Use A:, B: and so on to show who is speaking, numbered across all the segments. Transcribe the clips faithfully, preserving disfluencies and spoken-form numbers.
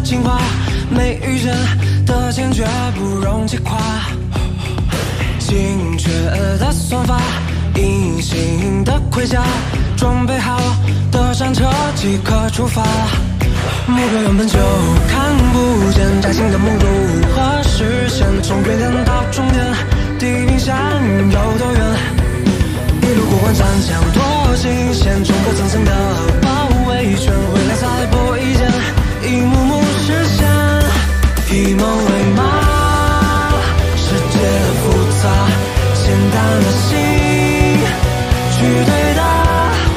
A: 情话，没遇见的坚决不容击垮。精确的算法，隐形的盔甲，装备好的战车即刻出发。目标原本就看不见，摘星的梦如何实现？从原点到终点，地平线有多远？一路过关斩将多新鲜，冲破层层的包围圈，回来再搏一剑，一幕幕实现。以梦为马，世界复杂，简单的心去对答。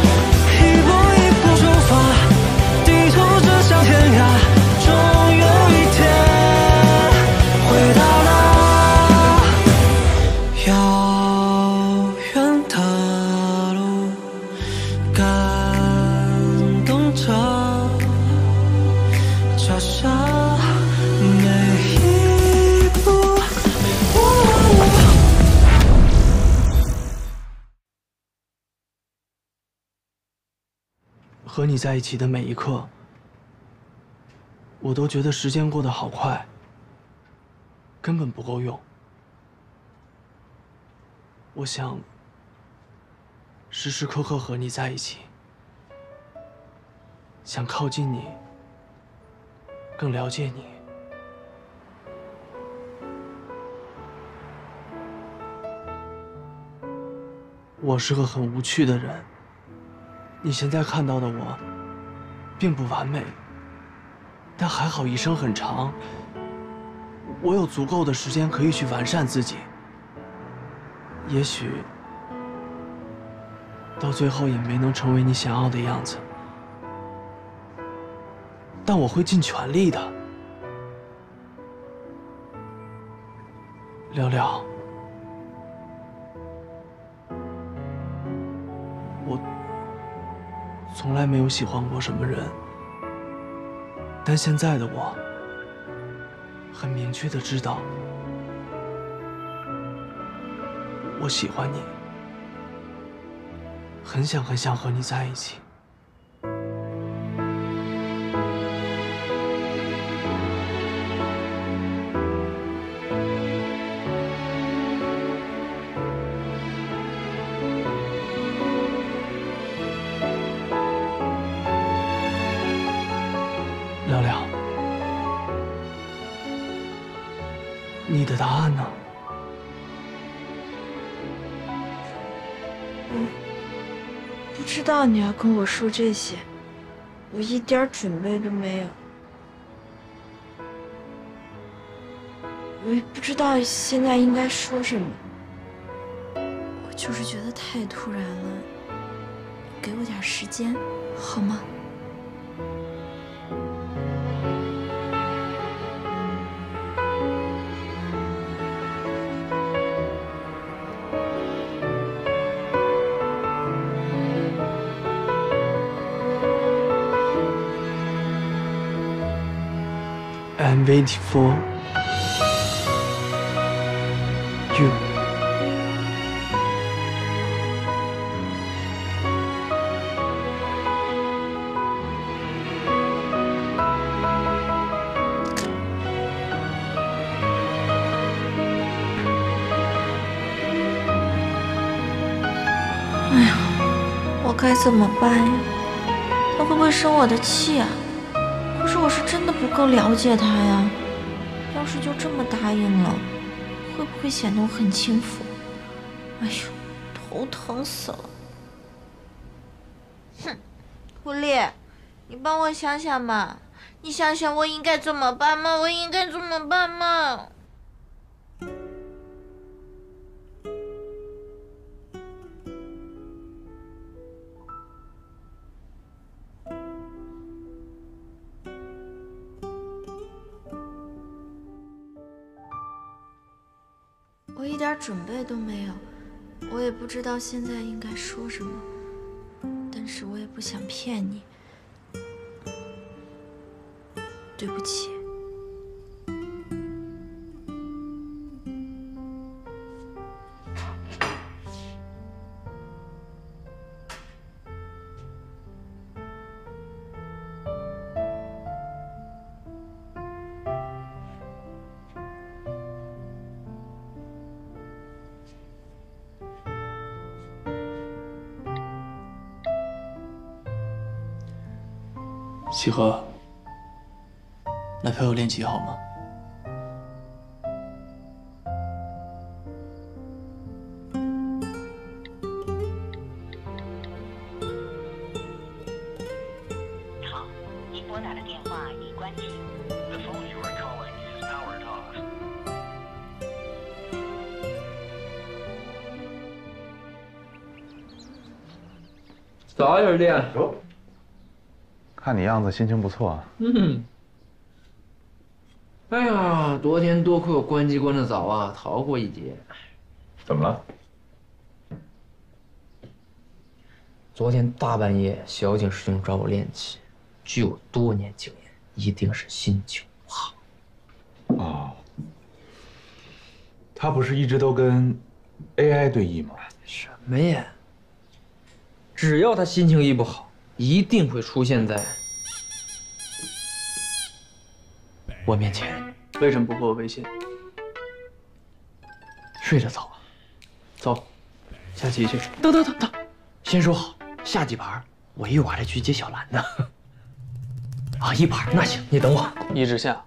B: 和你在一起的每一刻，我都觉得时间过得好快，根本不够用。我想时时刻刻和你在一起，想靠近你，更了解你。我是个很无趣的人。你现在看到的我，并不完美，但还好一生很长，我有足够的时间可以去完善自己。也许到最后也没能成为你想要的样子，但我会尽全力的。聊聊，我从来没有喜欢过什么人，但现在的我很明确的知道，我喜欢你，很想很想和你在一起。聊聊，你的答案呢？
C: 我不知道你要跟我说这些，我一点准备都没有。我也不知道现在应该说什么，我就是觉得太突然了，给我点时间好吗？
B: I'm waiting for you.
C: 哎呀，我该怎么办呀？他会不会生我的气啊？可是我是真的不够了解他呀，要是就这么答应了，会不会显得我很轻浮？哎呦，头疼死了！哼，狐狸，你帮我想想嘛，你想想我应该怎么办嘛？我应该怎么办嘛？我一点准备都没有，我也不知道现在应该说什么，但是我也不想骗你，对不起。
B: 喜禾，来陪我练级好吗？
D: 好，您拨打的电话已关机。The phone you are calling is powered off.
E: 早点练。
F: 哟，看你样子心情不错啊。
E: 嗯。哎呀，昨天多亏我关机关的早啊，逃过一劫。
F: 怎么了？
E: 昨天大半夜，小景师兄找我练习，据我多年经验，一定是心情不好。
F: 哦，他不是一直都跟 A I 对弈吗？
E: 什么呀？只要他心情一不好，一定会出现在我面前。
B: 为什么不回我微信？
E: 睡得早。
B: 走，下棋去。
E: 等等等等，先说好，下几盘我一会儿还得去接小兰呢。啊，一盘那行，你等我。
B: 一直下。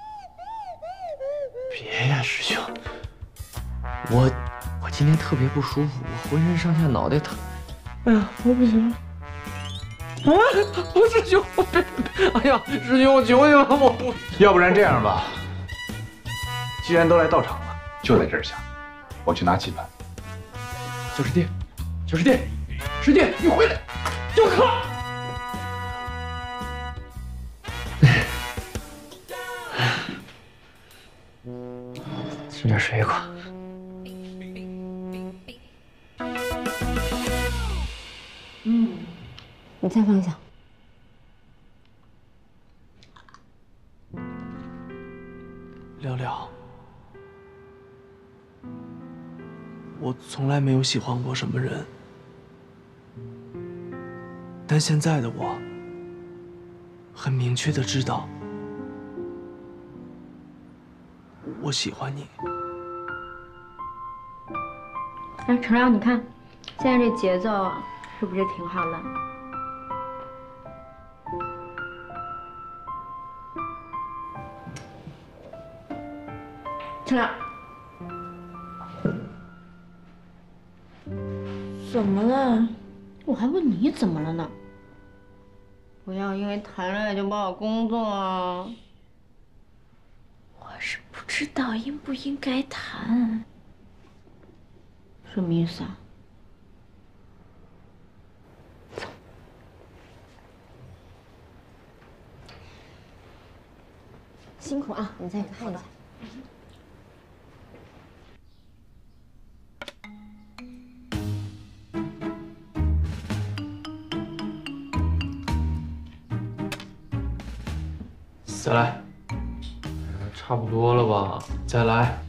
E: 别呀，师兄，我我今天特别不舒服，我浑身上下脑袋疼。哎呀，我不行了。啊，我师兄，我别，哎呀，师兄，我求你了，我不。
F: 要不然这样吧，既然都来到场了，就在这儿下，我去拿棋盘。
E: 小师弟，小师弟，师弟，你回来，就靠。吃点水果。
G: 嗯，你再放下。
B: 聊聊，我从来没有喜欢过什么人，但现在的我，很明确的知道，我喜欢你。
G: 哎，程亮，你看，现在这节奏啊，是不是挺好的？程亮，
C: 怎么了？
G: 我还问你怎么了呢？不要因为谈恋爱就把我工作啊！
C: 我是不知道应不应该谈。
G: 什么意思啊？辛苦啊，你再看一下。
B: 再来，
E: 差不多了吧？
B: 再来。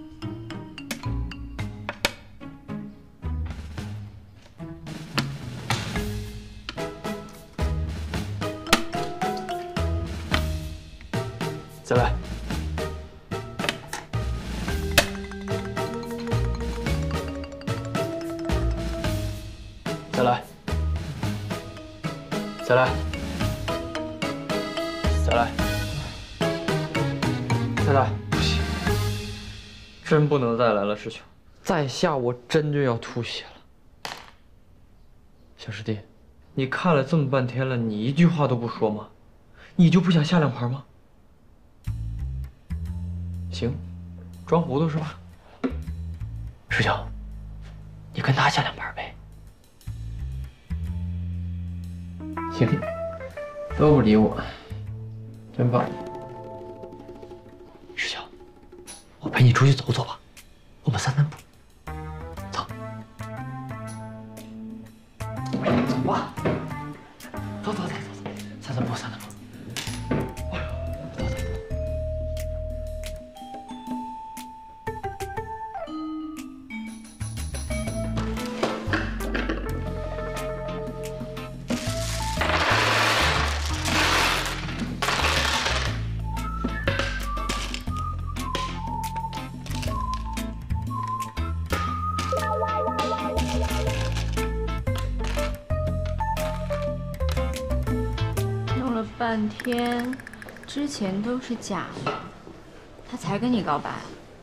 B: 再来，再来，再来，再来，再来！
E: 不行，真不能再来了，师兄，再下我真就要吐血了。小师弟，你看了这么半天了，你一句话都不说吗？你就不想下两盘吗？行，装糊涂是吧？师兄，你跟他下两盘呗。行，都不理我，真棒。师兄，我陪你出去走走吧，我们散散步。走，走吧，走走走走走，散散步，散散步。
G: 半天，之前都是假的，他才跟你告白。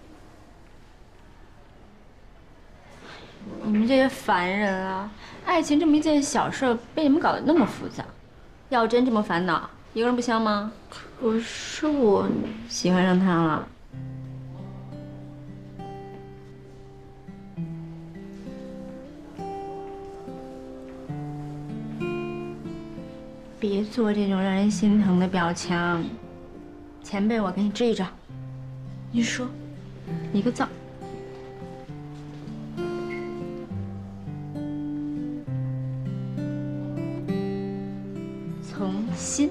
G: 你们这些凡人啊，爱情这么一件小事，被你们搞得那么复杂。要真这么烦恼，一个人不香吗？
C: 可是我
G: 喜欢上他了。别做这种让人心疼的表情。前辈，我给你支一招。
C: 你说，
G: 一个字。从心。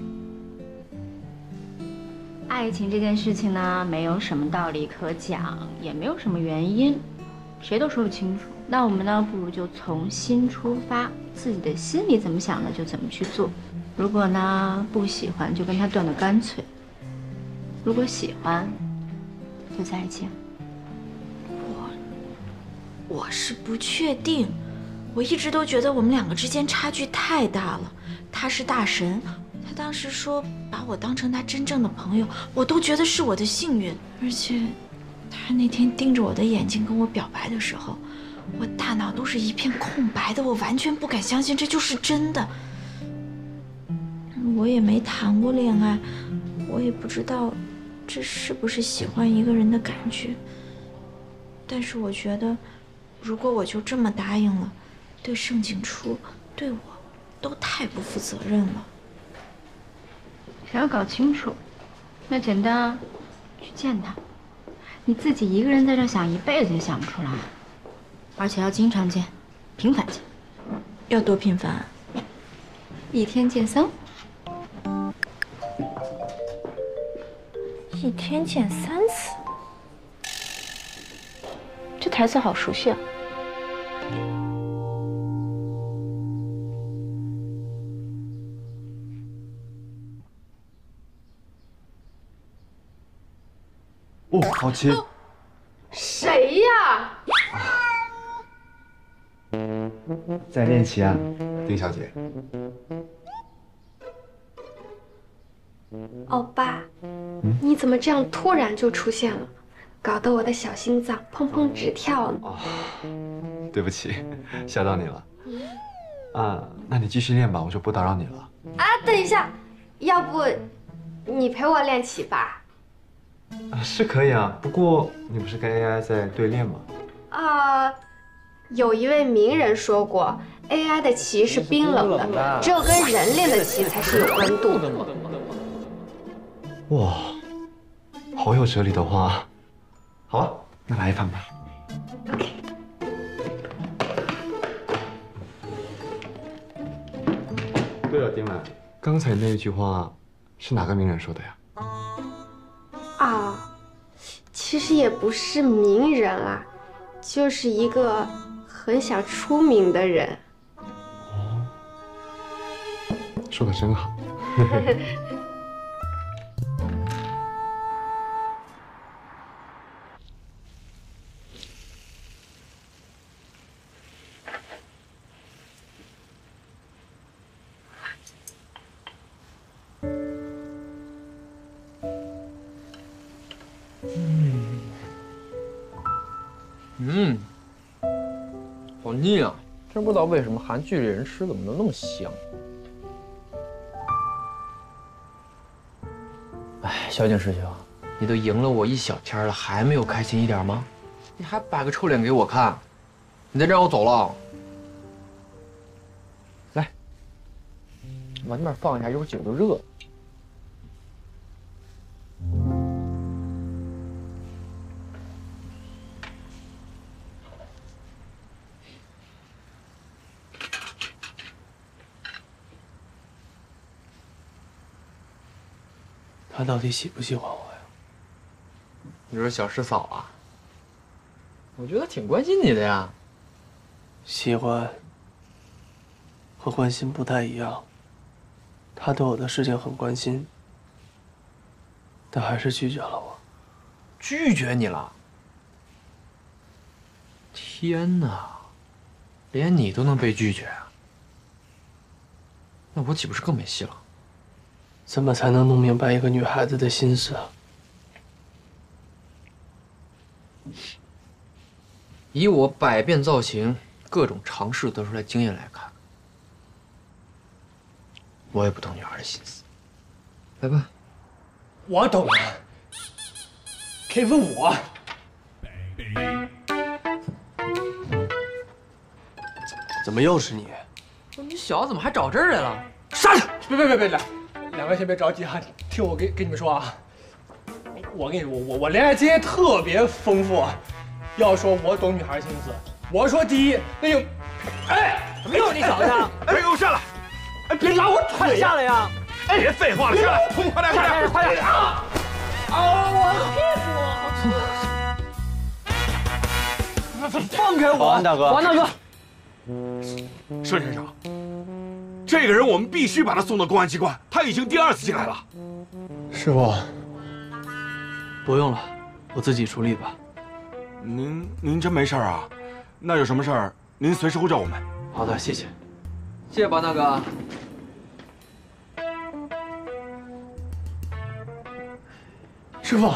G: 爱情这件事情呢，没有什么道理可讲，也没有什么原因，谁都说不清楚。那我们呢，不如就从心出发，自己的心里怎么想的就怎么去做。如果呢不喜欢，就跟他断得干脆；如果喜欢，就在一起。
C: 我我是不确定，我一直都觉得我们两个之间差距太大了。他是大神，他当时说把我当成他真正的朋友，我都觉得是我的幸运。而且，他那天盯着我的眼睛跟我表白的时候，我大脑都是一片空白的，我完全不敢相信这就是真的。我也没谈过恋爱，我也不知道这是不是喜欢一个人的感觉。但是我觉得，如果我就这么答应了，对盛景初，对我，都太不负责任了。
G: 想要搞清楚，那简单啊，去见他。你自己一个人在这想一辈子也想不出来，而且要经常见，频繁见。
C: 要多频繁？
G: 一天见三回。
C: 一天见三次，这台词好熟悉啊！
F: 哦，好切！
H: 谁呀？
F: 在练习啊，丁小姐。
H: 欧巴，你怎么这样突然就出现了，搞得我的小心脏砰砰直跳呢？
F: 哦，对不起，吓到你了。啊，那你继续练吧，我就不打扰你了。
H: 啊，等一下，要不你陪我练棋吧？
F: 啊，是可以啊，不过你不是跟 A I 在对练吗？
H: 啊，有一位名人说过 ，A I 的棋是冰冷的，只有跟人练的棋才是有温度的。
F: 哇，好有哲理的话。好啊，那来一盘吧。
H: OK。
F: 对了，丁兰，刚才那句话是哪个名人说的呀？
H: 啊，其实也不是名人啊，就是一个很想出名的人。
F: 哦，说的真好。
E: 嗯，好腻啊！真不知道为什么韩剧里人吃怎么能那么香。哎，小景师兄，你都赢了我一小天了，还没有开心一点吗？你还摆个臭脸给我看？你再这样我走了。来，往那边放一下，一会儿酒都热了。
B: 他到底喜不喜欢我呀？
E: 你说小师嫂啊，我觉得挺关心你的呀。
B: 喜欢和关心不太一样。他对我的事情很关心，但还是拒绝了我。
E: 拒绝你了？天哪，连你都能被拒绝啊？那我岂不是更没戏了？
B: 怎么才能弄明白一个女孩子的心思啊？
E: 以我百变造型、各种尝试得出来经验来看，我也不懂女孩的心思。来吧，
I: 我懂了，可以问我。
B: 怎么又是你？
E: 你小子怎么还找这儿来了？
I: 杀他！别别别别来，两位先别着急哈，听我给给你们说啊。我跟你说，我我恋爱经验特别丰富。要说我懂女孩心思，我说第一，那就，哎，怎么又是你小子？
J: 哎，给我下来！
I: 哎，别拉我腿
J: 下来呀！哎，别废话了，下来，快点，快点，
I: 快点！啊！啊！我屁股！放开我！
B: 保安大哥，
I: 保安大哥，
J: 佘先生，这个人我们必须把他送到公安机关，他已经第二次进来了。
I: 师傅，
B: 不用了，我自己处理吧。
J: 您您真没事啊？那有什么事儿您随时呼叫我们。
B: 好的，谢谢。
E: 谢谢保安大哥。
I: 师傅，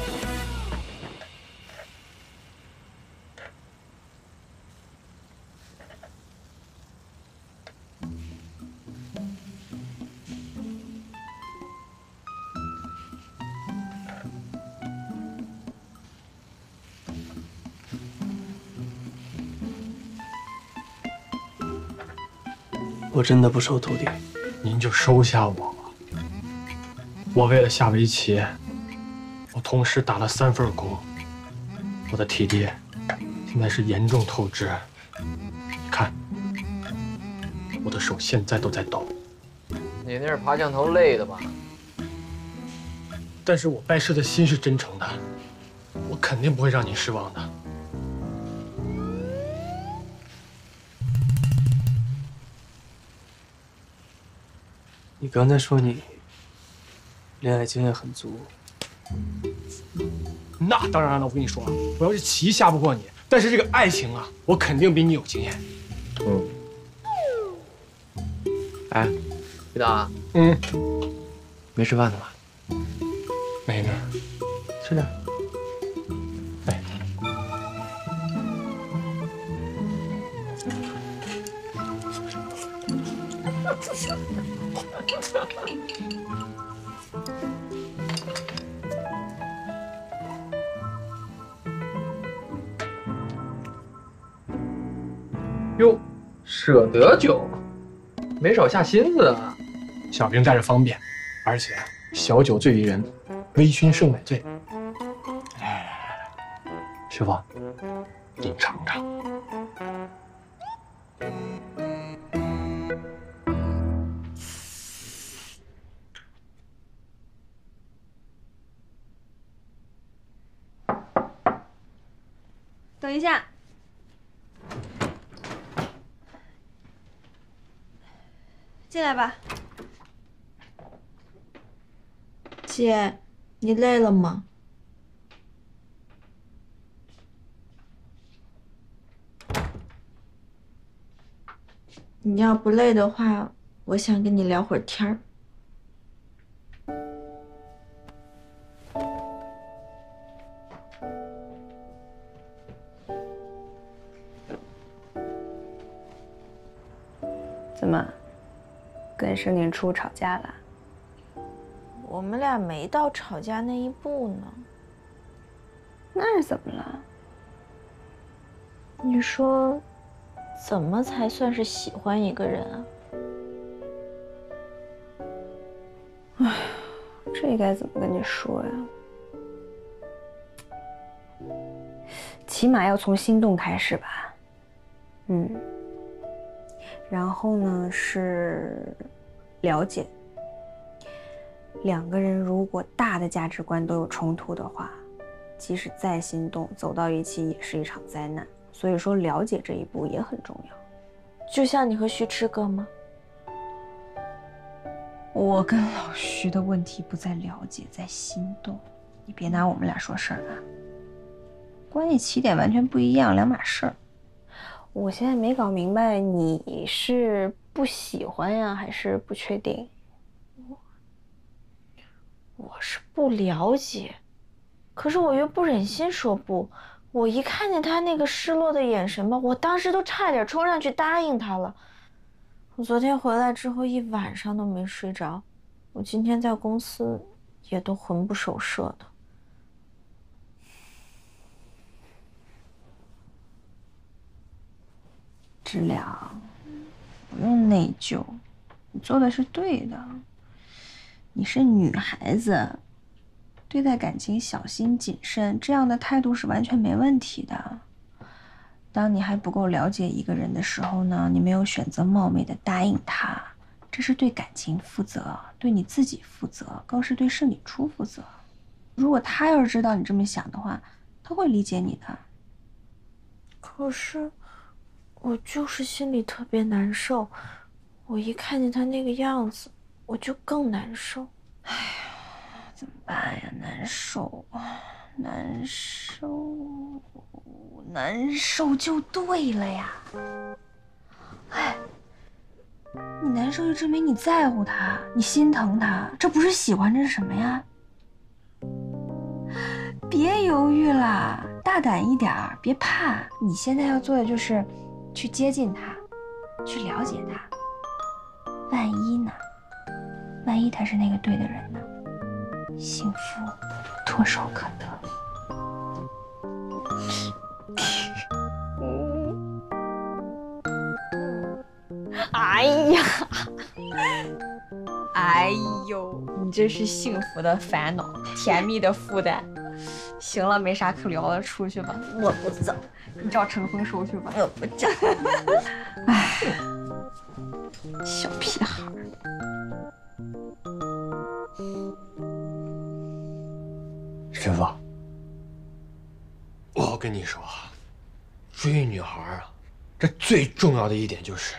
B: 我真的不收徒弟，
I: 您就收下我吧。我为了下围棋，我同时打了三份工，我的体力现在是严重透支。你看，我的手现在都在抖。
E: 你那是爬降头累的吧？
I: 但是我拜师的心是真诚的，我肯定不会让您失望的。
B: 你刚才说你恋爱经验很足，
I: 那当然了，我跟你说，我要是棋下不过你，但是这个爱情啊，我肯定比你有经验。
E: 嗯。哎，李导，
I: 嗯，
E: 没吃饭呢吧？
I: 没呢，
E: 吃点。
I: 哎，
E: 哟，舍得酒，没少下心思啊。
I: 小兵带着方便，而且小酒醉人，微醺胜买醉。哎，师傅，您尝尝。
K: 等一下，进来吧。
C: 姐，你累了吗？你要不累的话，我想跟你聊会儿天儿。
K: 怎么，跟盛年初吵架了？
C: 我们俩没到吵架那一步呢。
K: 那是怎么了？
C: 你说，怎么才算是喜欢一个人啊？
K: 唉，这该怎么跟你说呀？起码要从心动开始吧。嗯。然后呢是了解。两个人如果大的价值观都有冲突的话，即使再心动，走到一起也是一场灾难。所以说，了解这一步也很重要。
C: 就像你和徐志哥吗？
K: 我跟老徐的问题不在了解，在心动。你别拿我们俩说事儿啊，关系起点完全不一样，两码事儿。我现在没搞明白，你是不喜欢呀，还是不确定？
C: 我是不了解，可是我又不忍心说不。我一看见他那个失落的眼神吧，我当时都差点冲上去答应他了。我昨天回来之后一晚上都没睡着，我今天在公司也都魂不守舍的。
K: 知了，不用内疚，你做的是对的。你是女孩子，对待感情小心谨慎，这样的态度是完全没问题的。当你还不够了解一个人的时候呢，你没有选择冒昧的答应他，这是对感情负责，对你自己负责，更是对盛礼初负责。如果他要是知道你这么想的话，他会理解你的。
C: 可是我就是心里特别难受，我一看见他那个样子，我就更难受。
K: 哎呀，怎么办呀？难受，难受，难受就对了呀。哎，你难受就证明你在乎他，你心疼他，这不是喜欢，这是什么呀？别犹豫了，大胆一点，别怕。你现在要做的就是去接近他，去了解他。万一呢？万一他是那个对的人呢？幸福唾手可得。哎呀，哎呦，你这是幸福的烦恼，甜蜜的负担。行了，没啥可聊了，出去吧。我不走，你找陈峰收去吧。我不走。哎，小屁孩儿。
I: 师傅，我跟你说啊，追女孩啊，这最重要的一点就是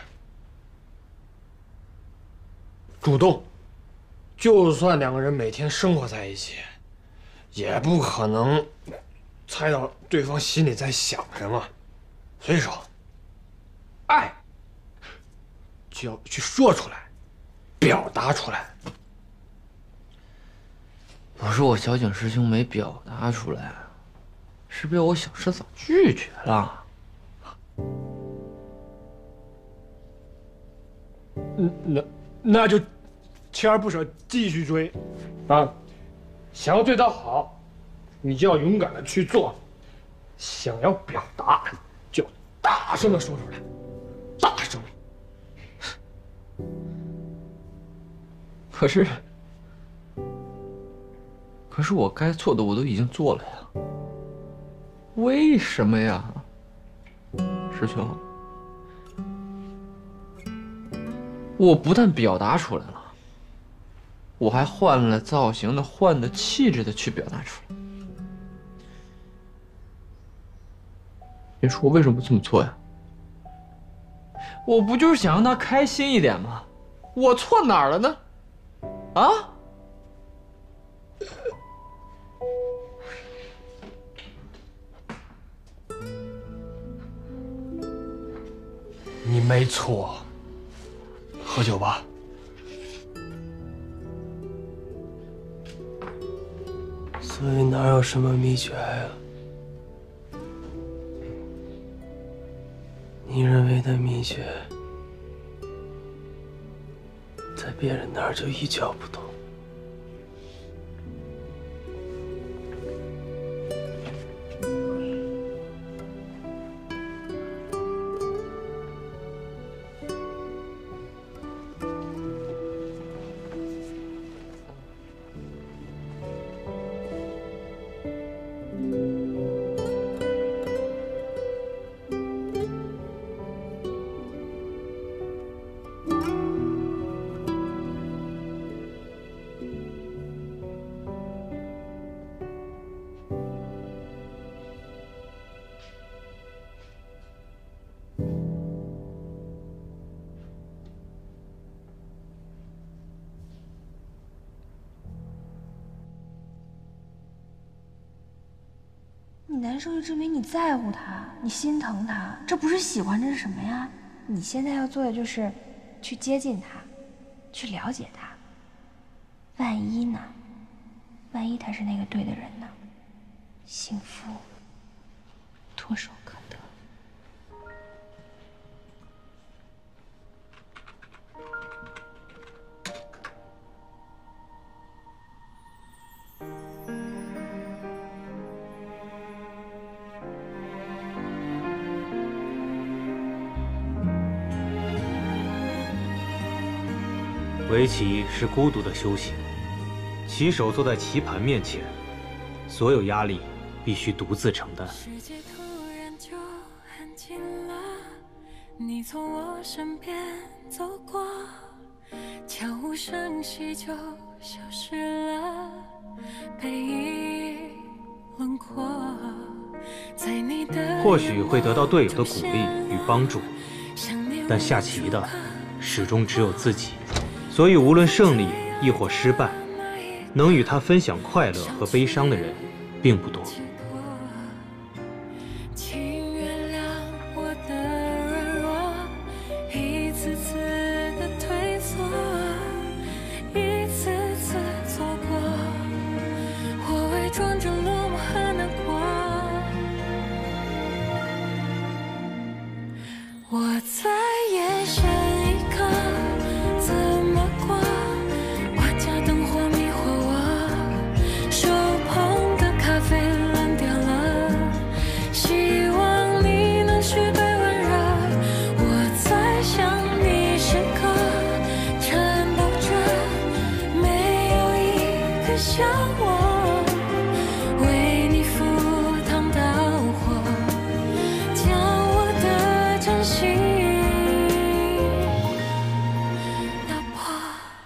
I: 主动。就算两个人每天生活在一起，也不可能猜到对方心里在想什么。所以说，爱就要去说出来，表达出来。
E: 不是我小景师兄没表达出来，是被我小师嫂拒绝了。
I: 嗯，那那就锲而不舍继续追，啊！想要对他好，你就要勇敢的去做；想要表达，就大声的说出来，大声。
E: 可是。可是我该做的我都已经做了呀，为什么呀，师兄？我不但表达出来了，我还换了造型的、换了气质的去表达出来。你说我为什么这么做呀？我不就是想让他开心一点吗？我错哪儿了呢？啊？
I: 你没错，喝酒吧。
B: 所以哪有什么秘诀呀？你认为的秘诀，在别人那儿就一窍不通。
K: 你难受就证明你在乎他，你心疼他，这不是喜欢，这是什么呀？你现在要做的就是去接近他，去了解他。万一呢？ 万一他是那个对的人呢？幸福唾手可得。
L: 围棋是孤独的修行，棋手坐在棋盘面前，所有压力必须独自承担。
A: 世界突然就安静了，你从我身边走过，悄无声息就消失了，背影轮廓。在你的
L: 或许会得到队友的鼓励与帮助，但下棋的始终只有自己。所以，无论胜利亦或失败，能与他分享快乐和悲伤的人并不多。
A: 请原谅我的软弱，一次次的退缩，一次次错过，我伪装着落寞和难过。我在夜深一刻。像我为你赴汤蹈火，将我的真心打破。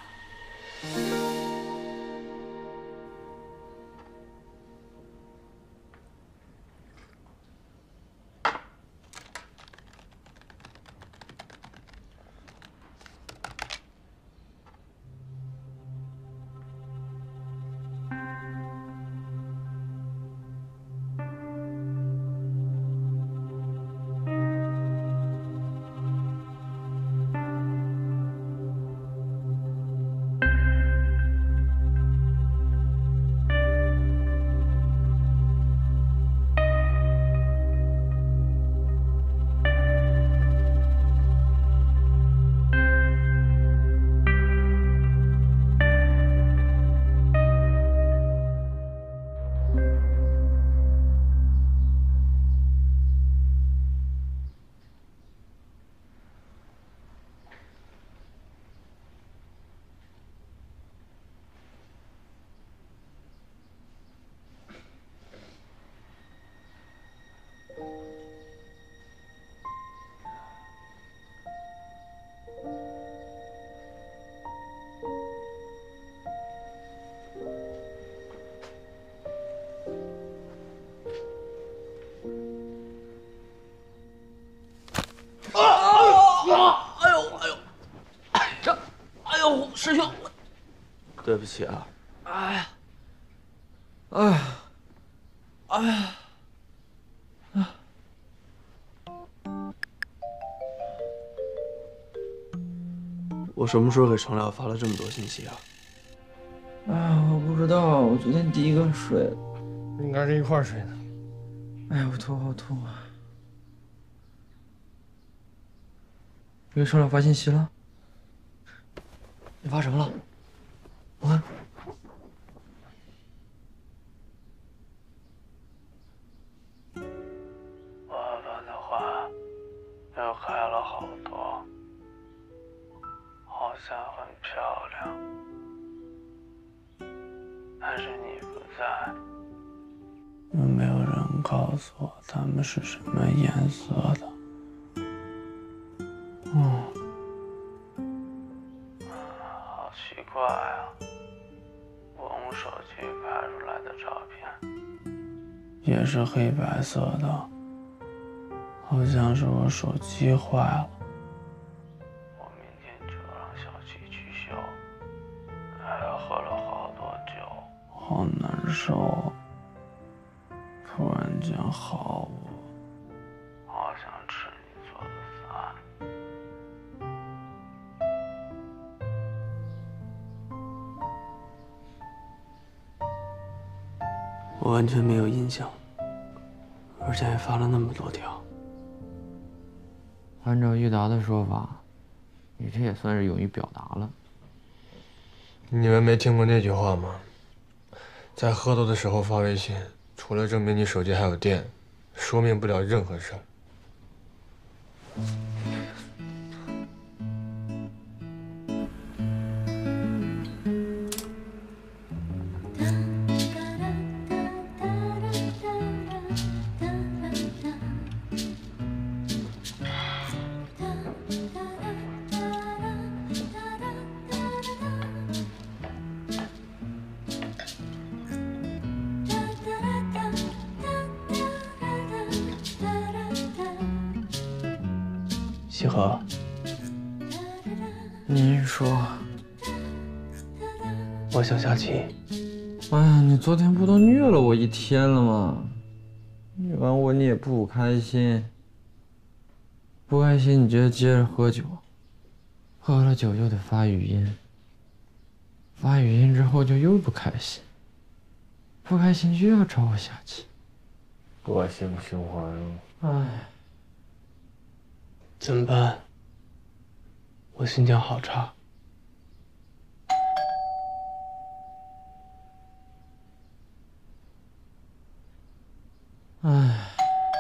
B: 师兄，对不起啊。
E: 哎呀，哎呀，哎呀，啊！
B: 我什么时候给程亮发了这么多信息啊？
E: 哎，我不知道，我昨天第一个睡。
I: 应该是一块儿睡的。
E: 哎呀，我头好痛啊！你给程亮发信息了？你发什么了？我看。
B: 我发的花又开了好多，好像很漂亮，但是你不在，有没有人告诉我它们是什么颜色的？嗯。奇怪啊，我用手机拍出来的照片也是黑白色的，好像是我手机坏了。我明天就让小七去修，还要喝了好多酒，好难受。突然间好饿，好想吃你做的饭。 我完全没有印象，而且还发了那么多条。
E: 按照益达的说法，你这也算是勇于表达了。
I: 你们没听过那句话吗？在喝多的时候发微信，除了证明你手机还有电，说明不了任何事儿。
B: 西河，
E: 您说，
B: 我想下棋。
E: 哎呀，你昨天不都虐了我一天了吗？虐完我你也不开心，不开心你就接着喝酒，喝了酒又得发语音，发语音之后就又不开心，不开心又要找我下棋，
I: 恶性循环啊！
E: 哎。
B: 怎么办？我心情好差。
E: 唉，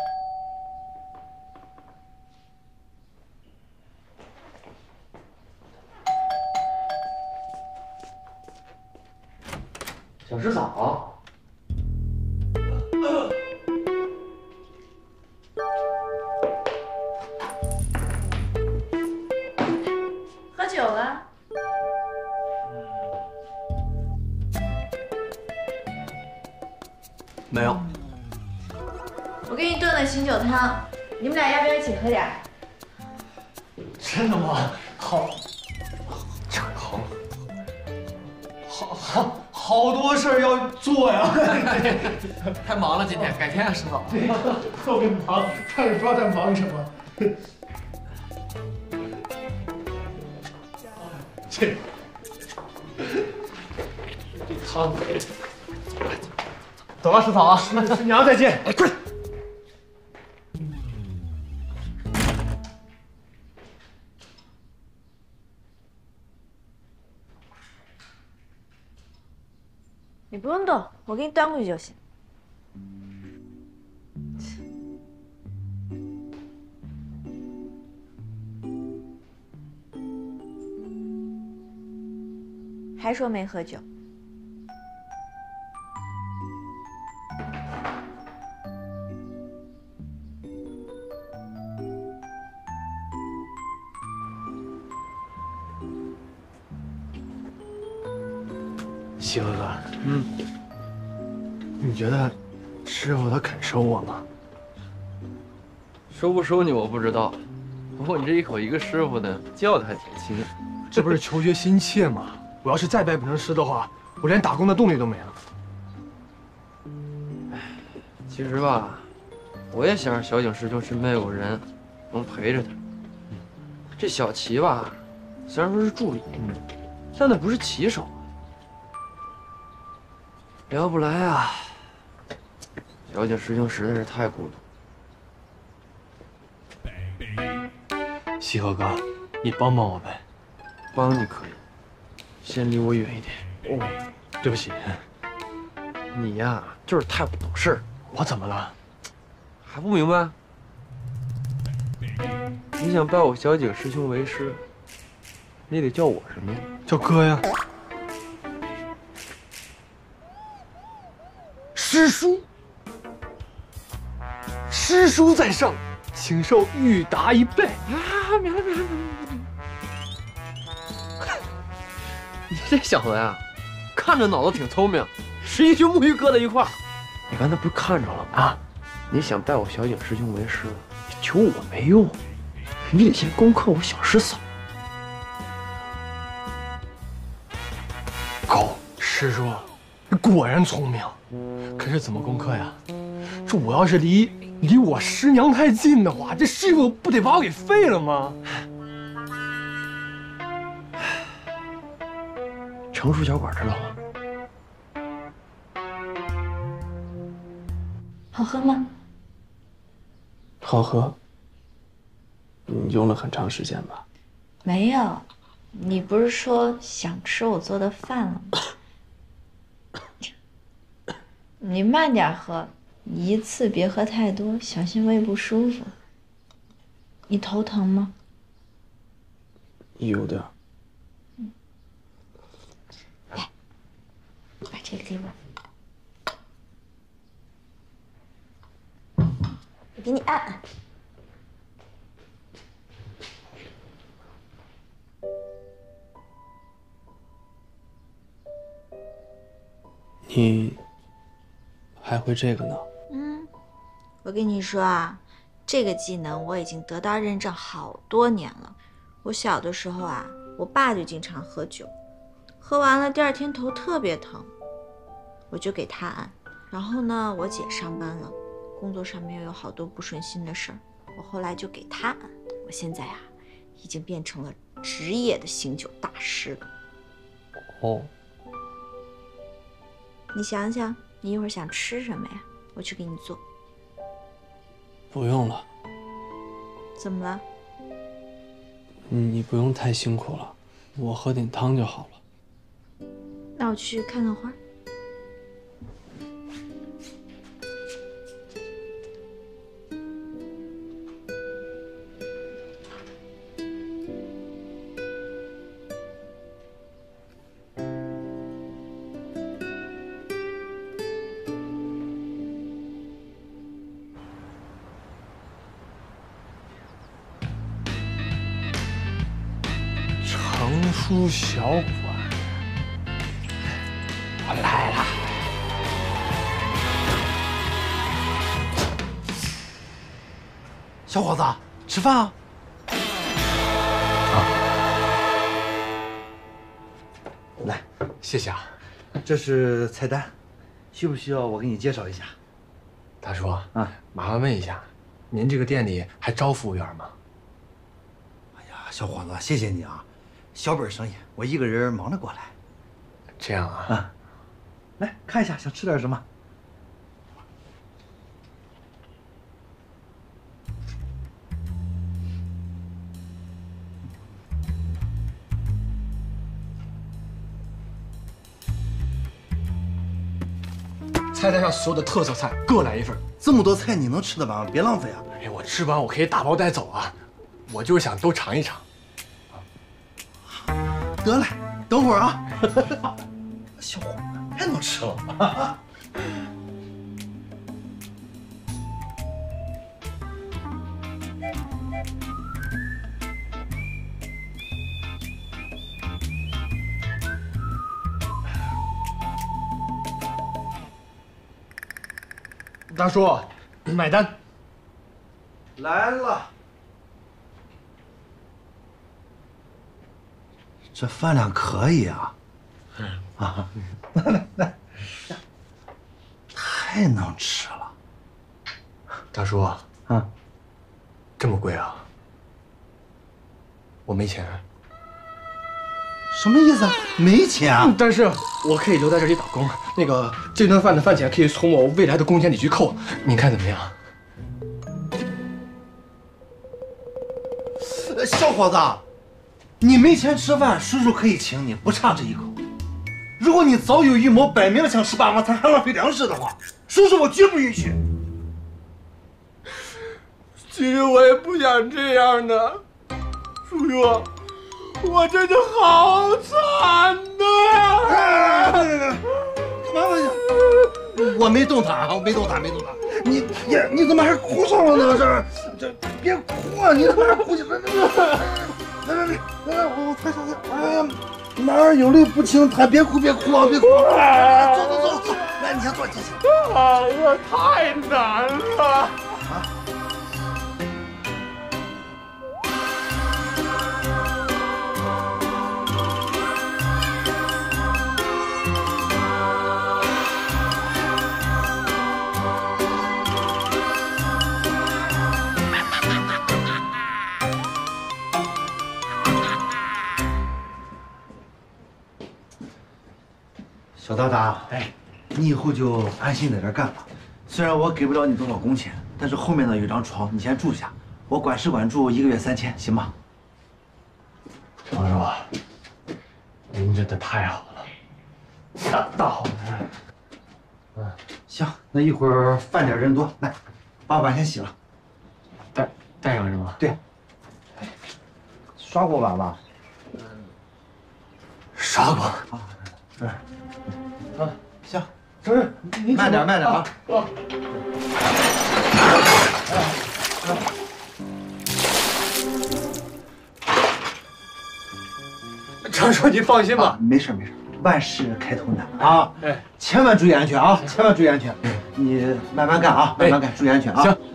E: 小师嫂。
C: 酒了？
B: 没有。
C: 我给你炖了醒酒汤，你们俩要不要一起喝点？
I: 真的吗？好，好，好好好多事儿要做呀！
B: 太忙了，今天改天啊，师傅。
I: 对呀，特别忙，看你不知道在忙什么。这这汤，走了，师嫂啊，师师娘再见。哎，快！
C: 你不用动，我给你端过去就行。还说没喝酒？
I: 西哥哥，嗯，你觉得师傅他肯收我吗？
B: 收不收你我不知道，不过你这一口一个师傅的，叫的还挺亲。
I: 这不是求学心切吗？我要是再拜不成师的话，我连打工的动力都没了。
B: 其实吧，我也想让小景师兄身边有个人能陪着他。这小齐吧，虽然说是助理，但他不是棋手，聊不来啊。小景师兄实在是太孤独。
I: 西河哥，你帮帮我呗。
B: 帮你可以，先离我远一点。
I: 哦，对不起。
B: 你呀，就是太不懂事儿。
I: 我怎么了？
B: 还不明白？你想拜我小景师兄为师，你得叫我什么呀？
I: 叫哥呀。师叔，师叔在上，请受玉达一拜。
B: 啊，明白明白明白。你这小子呀，看着脑子挺聪明，十一群木鱼搁在一块儿。你刚才不是看着了吗？啊，你想拜我小景师兄为师，求我没用，你得先攻克我小师嫂。
I: 狗，师叔，你果然聪明。可是怎么攻克呀？这我要是离离我师娘太近的话，这师傅不得把我给废了吗？
B: 成熟小馆知道吗？
C: 喝吗？
B: 好喝。你用了很长时间吧？
C: 没有，你不是说想吃我做的饭了吗？你慢点喝，一次别喝太多，小心胃不舒服。你头疼吗？
B: 有点。
C: 嗯。来，把这个给我，我给你按按。
B: 你还会这个呢？
C: 嗯，我跟你说啊，这个技能我已经得到认证好多年了。我小的时候啊，我爸就经常喝酒，喝完了第二天头特别疼，我就给他按。然后呢，我姐上班了，工作上面有好多不顺心的事儿，我后来就给他按。我现在啊，已经变成了职业的醒酒大师了。
B: 哦。
C: 你想想，你一会儿想吃什么呀？我去给你做。
B: 不用了。
C: 怎么了？
B: 你不用太辛苦了，我喝点汤就好了。
C: 那我去看看花。
I: 成书小馆，我来了。
M: 小伙子，吃饭啊！
N: 来，
I: 谢谢啊。
N: 这是菜单，需不需要我给你介绍一下？
I: 大叔啊，麻烦问一下，您这个店里还招服务员吗？
N: 哎呀，小伙子，谢谢你啊！小本生意，我一个人忙得过来。
I: 这样啊？
N: 啊，来看一下，想吃点什么？
I: 菜单上所有的特色菜各来一份。
N: 这么多菜你能吃得完吗？别浪费啊！
I: 哎，我吃完我可以打包带走啊。我就是想都尝一尝。
N: 得嘞，等会儿啊。小伙子太能吃了。
I: 大叔，买单。
N: 来了。这饭量可以啊。啊，来来来，太能吃了。
I: 大叔啊，这么贵啊？我没钱。
N: 什么意思啊？没钱啊？
I: 但是我可以留在这里打工。那个这顿饭的饭钱可以从我未来的工钱里去扣，您看怎么样？
N: 小伙子，你没钱吃饭，叔叔可以请你，不差这一口。如果你早有预谋，摆明了想吃霸王餐，还浪费粮食的话，叔叔我绝不允许。
B: 其实我也不想这样的，叔叔，我真的好惨呐！
N: 干嘛玩笑？我没动他啊，我没动他，没动他。你你你怎么还哭上了呢？这这别哭啊！你怎么还哭起来？来来来来来，我我拍照片。哎呀，男儿有泪不轻弹，别哭别哭啊，别哭！坐坐坐坐，来，你先坐，谢谢。
B: 哎呀，太难了啊！
N: 小达达，哎，你以后就安心在这干吧。 虽然我给不了你多少工钱，但是后面呢有张床，你先住下，我管吃管住，一个月三千，行吗？
I: 王叔，您真的太好了，大大好人。
N: 嗯，行，那一会儿饭点人多，来，把碗先洗了。
I: 带带上是吗？
N: 对。刷过碗吧？
I: 嗯，刷过。
N: 啊，是。啊，行，
I: 成日，
N: 慢点，慢点啊。啊。
I: 常叔，你放心吧，
N: 啊、没事没事，万事开头难啊！哎，千万注意安全啊！千万注意安全。你慢慢干啊，慢慢干，注意安全啊！
I: 行。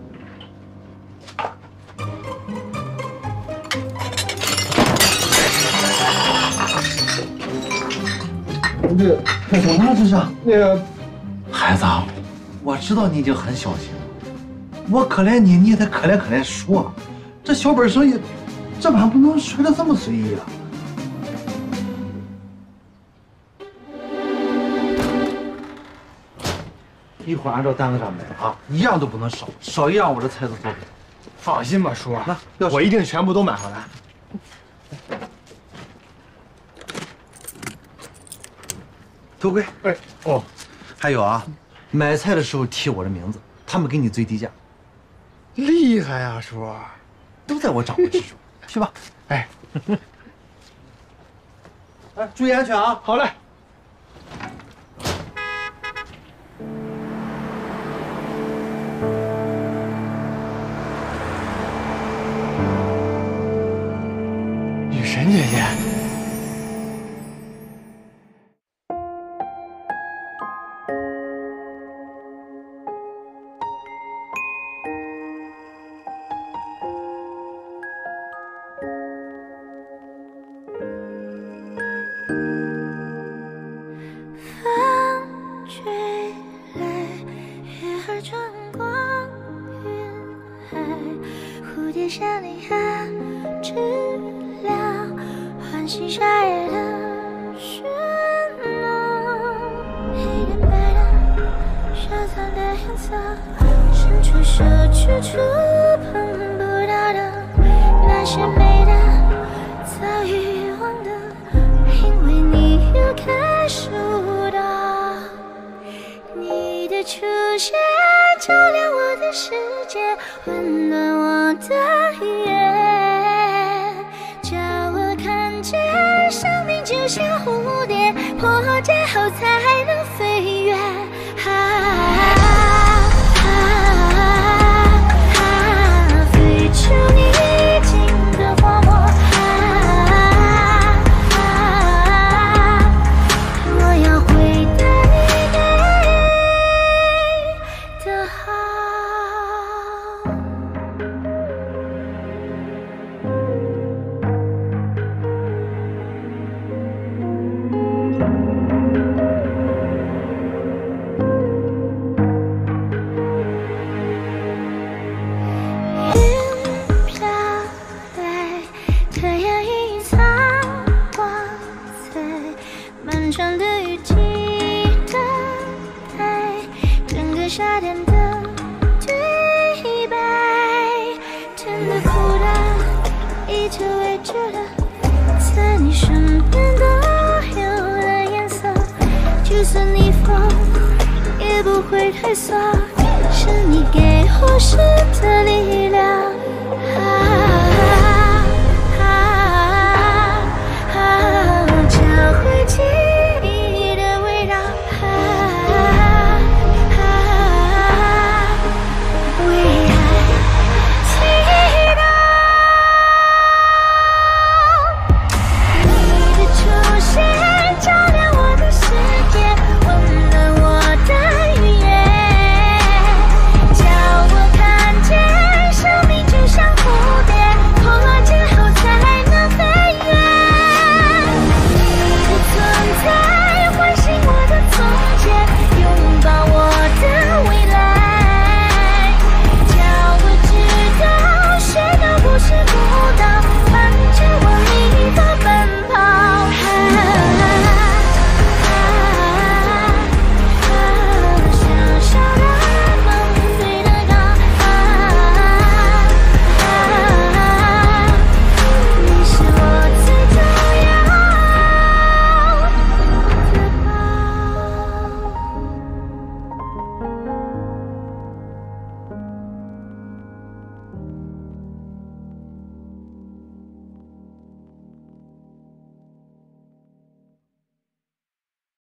N: 这干什么呢？这是那个孩子啊，我知道你已经很小心了，我可怜你，你也得可怜可怜叔啊！这小本生意，这碗不能摔得这么随意啊！一会儿按照单子上买啊，一样都不能少，少一样我这菜都做不了。
I: 放心吧，叔，
N: 那
I: 我一定全部都买回来。
N: 头盔，
I: 哎，哦，
N: 还有啊，买菜的时候提我的名字，他们给你最低价。
I: 厉害呀，叔，
N: 都在我掌握之中。去吧，
I: 哎，
N: 哎，注意安全啊！
I: 好嘞。女神姐姐。
M: 就算逆风，也不会退缩，是你给我新的力量。